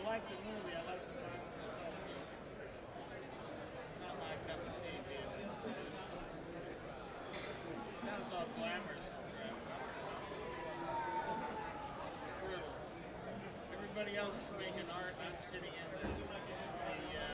like the movie. I like the song. It's not my cup of tea, man. It sounds all glamorous and crap. It's brutal. Everybody else is making art, and I'm sitting in